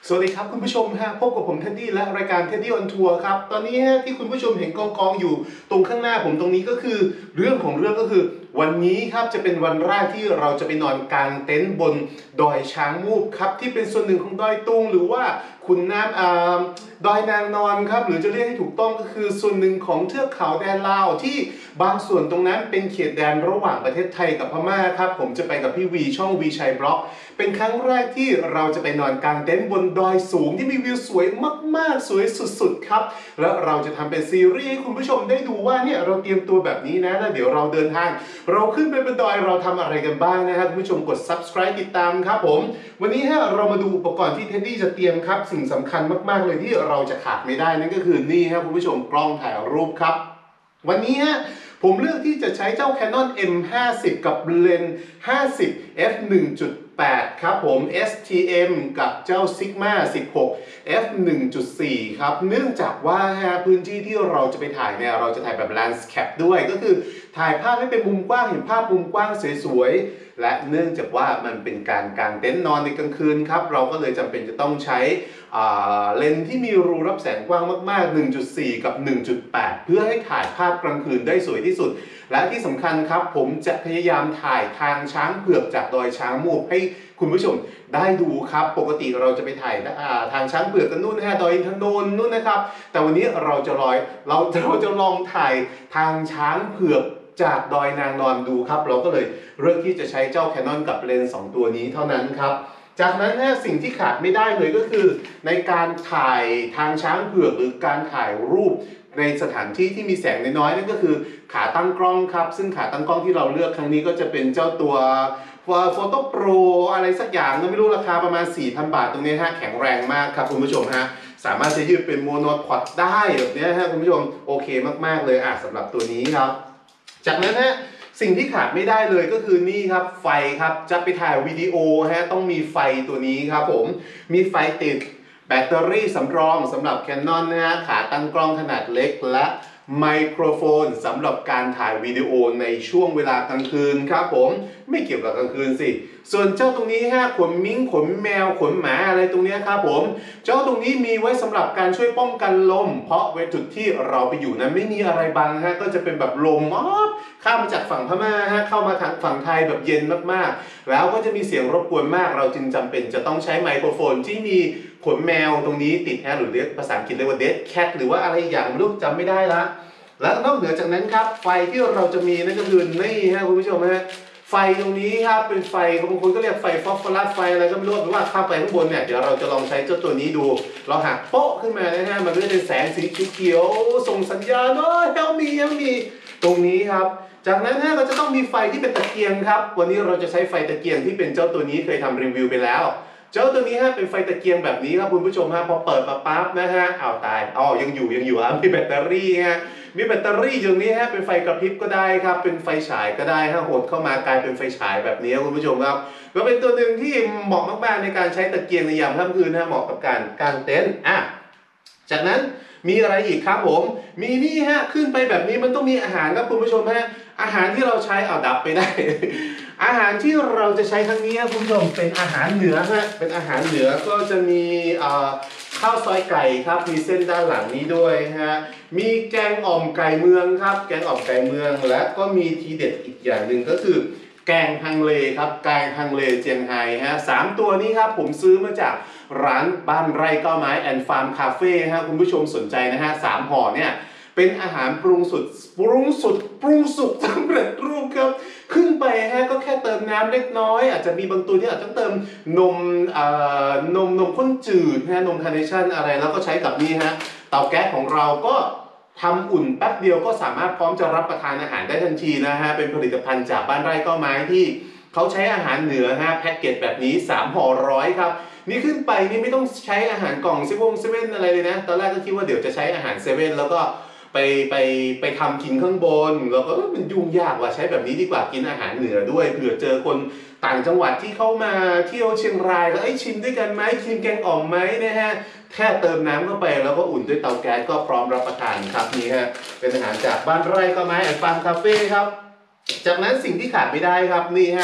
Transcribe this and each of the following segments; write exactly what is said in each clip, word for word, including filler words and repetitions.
สวัสดีครับคุณผู้ชมฮะพบกับผมเท็ดดี้และรายการเท็ดดี้ออนทัวร์ครับตอนนี้ฮะที่คุณผู้ชมเห็นกองกองอยู่ตรงข้างหน้าผมตรงนี้ก็คือเรื่องของเรื่องก็คือวันนี้ครับจะเป็นวันแรกที่เราจะไปนอนกลางเต็นท์บนดอยช้างมูบครับที่เป็นส่วนหนึ่งของดอยตุงหรือว่าขุนน้ำอ่าดอยนางนอนครับหรือจะเรียกให้ถูกต้องก็คือส่วนหนึ่งของเทือกเขาแดนลาวที่บางส่วนตรงนั้นเป็นเขตแดนระหว่างประเทศไทยกับพม่าครับผมจะไปกับพี่วีช่องวีชัยบล็อกเป็นครั้งแรกที่เราจะไปนอนกลางเต็นท์บนดอยสูงที่มีวิวสวยมากๆสวยสุดๆครับแล้วเราจะทำเป็นซีรีส์ให้คุณผู้ชมได้ดูว่าเนี่ยเราเตรียมตัวแบบนี้นะแล้วเดี๋ยวเราเดินทางเราขึ้นไปบนดอยเราทำอะไรกันบ้างนะครับคุณผู้ชมกด ซับสไครบ์ ติดตามครับผมวันนี้ฮะเรามาดูอุปกรณ์ที่เท็ดดี้จะเตรียมครับสิ่งสำคัญมากๆเลยที่เราจะขาดไม่ได้นั่นก็คือนี่ครับคุณผู้ชมกล้องถ่ายรูปครับวันนี้ฮะผมเลือกที่จะใช้เจ้า Canon เอ็ม ห้าสิบ กับเลนส์ ห้าสิบ เอฟ หนึ่งจุดแปด ครับผม เอส ที เอ็ม กับเจ้า Sigma สิบหก เอฟ หนึ่งจุดสี่ ครับเนื่องจากว่าพื้นที่ที่เราจะไปถ่ายเนี่ยเราจะถ่ายแบบ Landscape ด้วยก็คือถ่ายภาพให้เป็นมุมกว้างเห็นภาพมุมกว้างสวยๆและเนื่องจากว่ามันเป็นการกางเต็นท์นอนในกลางคืนครับเราก็เลยจำเป็นจะต้องใช้เลนส์ที่มีรูรับแสงกว้างมากๆ หนึ่งจุดสี่ กับ หนึ่งจุดแปด เพื่อให้ถ่ายภาพกลางคืนได้สวยที่สุดและที่สำคัญครับผมจะพยายามถ่ายทางช้างเผือกจากดอยช้างมูบให้คุณผู้ชมได้ดูครับปกติเราจะไปถ่ายทางช้างเผือกกันนู่นนะฮะดอยอินทนนท์นู่นนะครับแต่วันนี้เราจะลอยเราเราจะลองถ่ายทางช้างเผือกจากดอยนางนอนดูครับเราก็เลยเลือกที่จะใช้เจ้า Canon กับเลนส์สองตัวนี้เท่านั้นครับจากนั้นเนี่ยสิ่งที่ขาดไม่ได้เลยก็คือในการถ่ายทางช้างเผือกหรือการถ่ายรูปในสถานที่ที่มีแสงน้อยๆนั่นก็คือขาตั้งกล้องครับซึ่งขาตั้งกล้องที่เราเลือกครั้งนี้ก็จะเป็นเจ้าตัวโฟโต้โปรอะไรสักอย่างก็ไม่รู้ราคาประมาณ สี่พัน บาทตรงนี้ฮะแข็งแรงมากครับคุณผู้ชมฮะสามารถจะยืดเป็นโมโนพอดได้แบบนี้ฮะคุณผู้ชมโอเคมากๆเลยอ่ะสำหรับตัวนี้ครับจากนั้นฮะสิ่งที่ขาดไม่ได้เลยก็คือนี่ครับไฟครับจะไปถ่ายวิดีโอฮะต้องมีไฟตัวนี้ครับผมมีไฟติดแบตเตอรี่สำรองสำหรับ Canon นะฮะขาตั้งกล้องขนาดเล็กและไมโครโฟนสำหรับการถ่ายวิดีโอในช่วงเวลากลางคืนครับผมไม่เกี่ยวกับกลางคืนสิส่วนเจ้าตรงนี้ฮะขนมิ้งขนแมวขนหมาอะไรตรงนี้ครับผมเจ้าตรงนี้มีไว้สำหรับการช่วยป้องกันลมเพราะเวจุดที่เราไปอยู่นั้นไม่มีอะไรบังฮะก็จะเป็นแบบลมมอดข้ามมาจากฝั่งพม่าฮะเข้ามาทางฝั่งไทยแบบเย็นมากๆแล้วก็จะมีเสียงรบกวนมากเราจึงจำเป็นจะต้องใช้ไมโครโฟนที่มีขนแมวตรงนี้ติดฮะหรือเรียกภาษาอังกฤษเรียกว่า dead cat หรือว่าอะไรอย่างไม่รู้จำไม่ได้ละและนอกเหนือจากนั้นครับไฟที่เราจะมีนั่นก็คือนี่ฮะคุณผู้ชมฮะไฟตรงนี้ครับเป็นไฟบางคนก็เรียกไฟฟอสฟอรัสไฟอะไรก็ไม่รู้หรือว่าข้ามไปข้างบนเนี่ยเดี๋ยวเราจะลองใช้เจ้าตัวนี้ดูเราหักโป๊ะขึ้นมานะฮะมันก็จะเป็นแสงสีเขียวๆส่งสัญญาณโอ้ยเฮลมีเฮลมีตรงนี้ครับจากนั้นฮะเราจะต้องมีไฟที่เป็นตะเกียงครับวันนี้เราจะใช้ไฟตะเกียงที่เป็นเจ้าตัวนี้เคยทำรีวิวไปแล้วเจ้าตัวนี้ฮะเป็นไฟตะเกียงแบบนี้ครับคุณผู้ชมฮะพอเปิดมาปั๊บนะฮะอ้าวตายอ๋อยังอยู่ยังอยู่อ่ะมีแบตเตอรี่ฮะมีแบตเตอรี่อย่างนี้ฮะเป็นไฟกระพริบก็ได้ครับเป็นไฟฉายก็ได้ฮะหดเข้ามากลายเป็นไฟฉายแบบนี้คุณผู้ชมครับก็เป็นตัวหนึ่งที่เหมาะมากๆในการใช้ตะเกียงในยามค่ำคืนนะเหมาะกับการกางเต็นท์อ่ะจากนั้นมีอะไรอีกครับผมมีนี่ฮะขึ้นไปแบบนี้มันต้องมีอาหารครับคุณผู้ชมฮะอาหารที่เราใช้เอาดับไปได้ อาหารที่เราจะใช้ครั้งนี้คุณผู้ชมเป็นอาหารเหนือฮะเป็นอาหารเหนือก็จะมีข้าวซอยไก่ครับมีเส้นด้านหลังนี้ด้วยฮะมีแกงอ่อมไก่เมืองครับแกงอ่อมไก่เมืองและก็มีทีเด็ดอีกอย่างหนึ่งก็คือแกงฮังเลครับแกงฮังเลเจียงไฮ้ฮะสามตัวนี้ครับผมซื้อมาจากร้านบ้านไร่ก้าวไม้แอนด์ฟาร์มคาเฟ่ฮะคุณผู้ชมสนใจนะฮะสามห่อเนี่ยเป็นอาหารปรุงสุดปรุงสุดปรุงสุกสำเร็จรูปครับขึ้นไปฮะก็แค่เติมน้ำเล็กน้อยอาจจะมีบางตัวที่อาจจะเติมนมอ่านมนมข้นจืดฮะนมคาร์เนชั่นอะไรแล้วก็ใช้กับนี่ฮะเตาแก๊สของเราก็ทำอุ่นแป๊บเดียวก็สามารถพร้อมจะรับประทานอาหารได้ทันทีนะฮะเป็นผลิตภัณฑ์จากบ้านไร่ก้าวไม้ที่เขาใช้อาหารเหนือฮะแพ็กเกจแบบนี้สามห่อร้อยครับนี่ขึ้นไปนี่ไม่ต้องใช้อาหารกล่องเซเว่นเซเว่นอะไรเลยนะตอนแรกก็คิดว่าเดี๋ยวจะใช้อาหารเซเว่นแล้วก็ไปไปไปทำกินข้างบนแล้วก็มันยุ่งยากว่าใช้แบบนี้ดีกว่ากินอาหารเหนือด้วยเผื่อเจอคนต่างจังหวัดที่เข้ามาเที่ยวเชียงรายแล้วไอ้ชิมด้วยกันไหมชิมแกงอ่อมไหมนะฮะแค่เติมน้ำเข้าไปแล้วก็อุ่นด้วยเตาแก๊สก็พร้อมรับประทานครับนี่ฮะเป็นอาหารจากบ้านไร่ก้าวไม้แอนด์ฟาร์มคาเฟ่ครับจากนั้นสิ่งที่ขาดไม่ได้ครับนี่ฮะ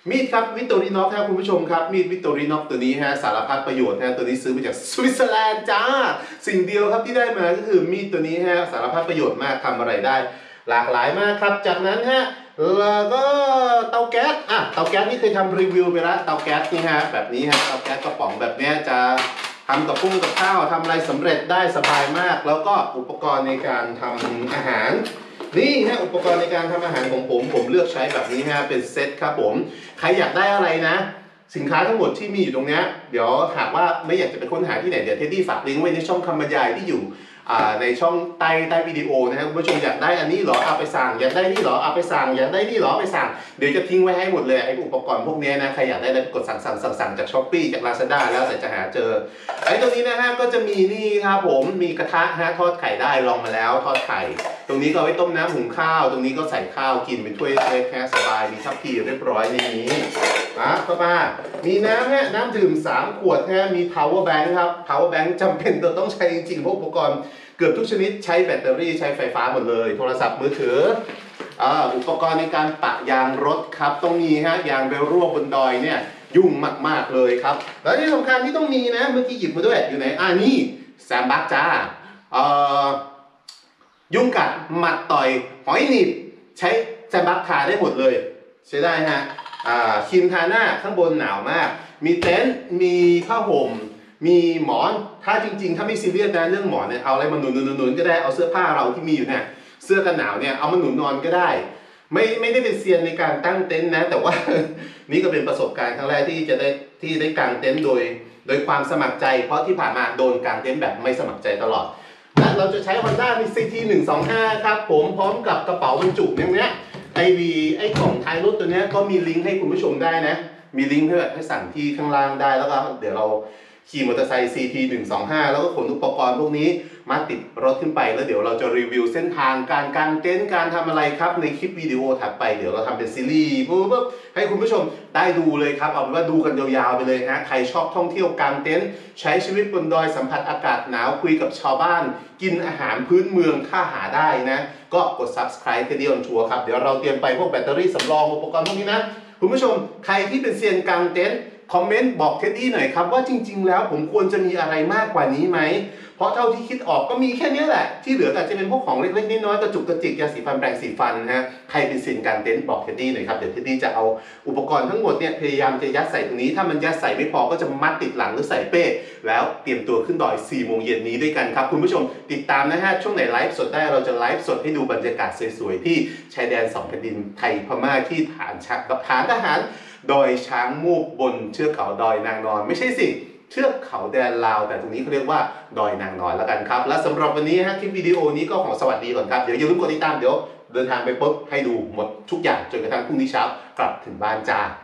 มีดครับวิตตอรินอฟครับคุณผู้ชมครับมีดวิตตอรินอฟตัวนี้ฮะสารพัดประโยชน์ฮะตัวนี้ซื้อมาจากสวิตเซอร์แลนด์จ้าสิ่งเดียวครับที่ได้มาก็คือมีดตัวนี้ฮะสารพัดประโยชน์มากทำอะไรได้หลากหลายมากครับจากนั้นฮะแล้วก็เตาแก๊สอ่ะเตาแก๊สนี่เคยทำรีวิวไปแล้วเตาแก๊สนี่ฮะแบบนี้ฮะเตาแก๊สกระป๋องแบบนี้จะทำกับกุ้งกับข้าวทำอะไรสำเร็จได้สบายมากแล้วก็อุปกรณ์ในการทำอาหารนี่ฮะอุปกรณ์ในการทำอาหารของผมผมเลือกใช้แบบนี้ฮะเป็นเซตครับผมใครอยากได้อะไรนะสินค้าทั้งหมดที่มีอยู่ตรงนี้เดี๋ยวหากว่าไม่อยากจะไปค้นหาที่ไหนเดี๋ยวเท็ดดี้ฝากลิงก์ไว้ในช่องคำบรรยายที่อยู่ในช่องใต้ใต้วิดีโอนะครับคุณผู้ชมอยากได้อันนี้เหรอเอาไปสั่งอยากได้นี่เหรอเอาไปสั่งอยากได้นี่เหรอไปสั่งเดี๋ยวจะทิ้งไว้ให้หมดเลยไอ้อุปกรณ์พวกนี้นะใครอยากได้กดสั่งสั่งสั่งสั่งจากช้อปปี้จากลาซาด้าแล้วแต่จะหาเจอไอ้ตรงนี้นะฮะก็จะมีนี่ครับผมมีกระทะฮะทอดไข่ได้ลองมาแล้วทอดไข่ตรงนี้ก็ไว้ต้มน้ำหุงข้าวตรงนี้ก็ใส่ข้าวกินเป็นถ้วยเล็กแค่สบายมีทัพพีเรียบร้อยในนี้อ่ะเข้ามามีน้ำฮะน้ำดื่มสามขวดฮะมี power bank ครับ power bank จำเป็นต้องใช้จริงๆเพราะอุปกรณ์เกือบทุกชนิดใช้แบตเตอรี่ใช้ไฟฟ้าหมดเลยโทรศัพท์มือถืออ่าอุปกรณ์ในการปะยางรถครับต้องมีฮะยางเบลรั่วบนดอยเนี่ยยุ่งมากๆเลยครับแล้วที่สำคัญที่ต้องมีนะเมื่อกี้หยิบมาด้วยอยู่ไหนอ่านี่แซมบักจ้าเอ่อยุ่งกัดหมัดต่อยหอยหนีบใช้แซมบักทาได้หมดเลยใช้ได้ฮะอ่าครีมทาหน้าข้างบนหนาวมากมีเต็นท์มีผ้าห่มมีหมอนถ้าจริงๆถ้าไม่ซีเรียสนะเรื่องหมอนเนี่ยเอาอะไรมาหนุนหนุนหนุนก็ได้เอาเสื้อผ้าเราที่มีอยู่เนี่ยเสื้อกันหนาวเนี่ยเอามาหนุนนอนก็ได้ไม่ไม่ได้เป็นเซียนในการตั้งเต็นท์นะแต่ว่า นี่ก็เป็นประสบการณ์ครั้งแรกที่จะได้ที่ได้กางเต็นท์โดยโดยความสมัครใจเพราะที่ผ่านมาโดนกางเต็นท์แบบไม่สมัครใจตลอดและเราจะใช้ Honda ใน ซี ที หนึ่งสองห้าครับผมพร้อมกับกระเป๋าบรรจุอย่างเนี้ยไอวีไอกล่องท้ายรถตัวเนี้ยก็มีลิงก์ให้คุณผู้ชมได้นะมีลิงก์ให้ให้สั่งที่ข้างล่างได้แล้วก็เดี๋ยวเราขี่มอเตอร์ไซค์ ซี ที หนึ่งสองห้าแล้วก็ขนอุปกรณ์พวกนี้มาติดรถขึ้นไปแล้วเดี๋ยวเราจะรีวิวเส้นทางการกางเต็นท์การทำอะไรครับในคลิปวิดีโอถัดไปเดี๋ยวเราทำเป็นซีรีส์ปุ๊บให้คุณผู้ชมได้ดูเลยครับเอาเป็นว่าดูกันยาวๆไปเลยฮะใครชอบท่องเที่ยวกางเต็นท์ใช้ชีวิตบนดอยสัมผัสอากาศหนาวคุยกับชาวบ้านกินอาหารพื้นเมืองถ้าหาได้นะก็กด ซับสไครบ์ Teddy on Tour ครับเดี๋ยวเราเตรียมไปพวกแบตเตอรี่สำรองอุปกรณ์พวกนี้นะคุณผู้ชมใครที่เป็นเซียนกางเต็นท์คอมเมนต์บอกเท็ดดี้หน่อยครับว่าจริงๆแล้วผมควรจะมีอะไรมากกว่านี้ไหมเพราะเท่าที่คิดออกก็มีแค่นี้แหละที่เหลืออาจจะเป็นพวกของเล็กๆน้อยๆกระจุกกระจิกยาสีฟันแปรงสีฟันฮะใครเป็นเซียนกางเต็นท์บอกเท็ดดี้หน่อยครับเดี๋ยวเท็ดดี้จะเอาอุปกรณ์ทั้งหมดเนี่ยพยายามจะยัดใส่ตรงนี้ถ้ามันยัดใส่ไม่พอก็จะมัดติดหลังหรือใส่เป้แล้วเตรียมตัวขึ้นดอยสี่โมงเย็นนี้ด้วยกันครับคุณผู้ชมติดตามนะฮะช่วงไหนไลฟ์สดได้เราจะไลฟ์สดให้ดูบรรยากาศสวยๆที่ชายแดนสองแผ่นดินไทยพม่าที่ฐานชักฐานทหารดอยช้างมูกบนเชือกเขาดอยนางนอนไม่ใช่สิเชือกเขาแดนลาวแต่ตรงนี้เขาเรียกว่าดอยนางนอนแล้วกันครับและสำหรับวันนี้ฮะคลิปวิดีโอนี้ก็ขอสวัสดีก่อนครับเดี๋ยวอย่าลืมกดติดตามเดี๋ยวเดินทางไปปุ๊บให้ดูหมดทุกอย่างจนกระทั่งพรุ่งนี้เช้ากลับถึงบ้านจ้า